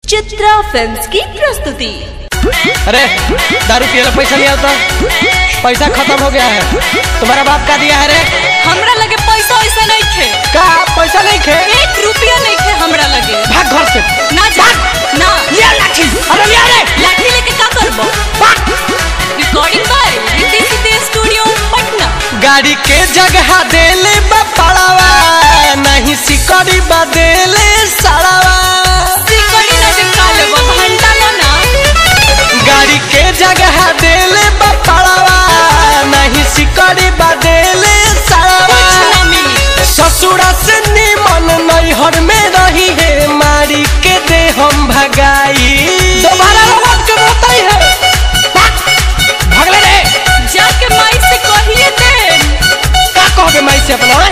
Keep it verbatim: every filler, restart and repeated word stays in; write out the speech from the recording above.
Chitra films की प्रस्तुति। अरे दारू पिए पैसा नहीं आता, पैसा खत्म हो गया है। तुम्हारा बाप का दिया है रे? हमरा लगे पैसा ऐसा नहीं थे। का पैसा नहीं थे? एक रुपया नहीं थे हमरा लगे। भाग घर से। ना जा ना ले लाठी। अरे ले रे लाठी लेके क्या करबो? Recording by Riddhi Siddhi studio Patna. गाड़ी के जगह देले बपड़ावा, नहीं सिकड़ी बदेले सड़ावा। सिकड़ी ना निकाले वो घंटा लो ना। गाड़ी के जगह देले बपड़ावा, नहीं सिकड़ी बदेले सड़ावा। ससुरा से निमन नैहर में रही है, मारी के दे हम भगाई। दोबारा रोड के रोताई है। भाग ले रे। जाके माई से कहिए दे। का कहोगे माई से अपना?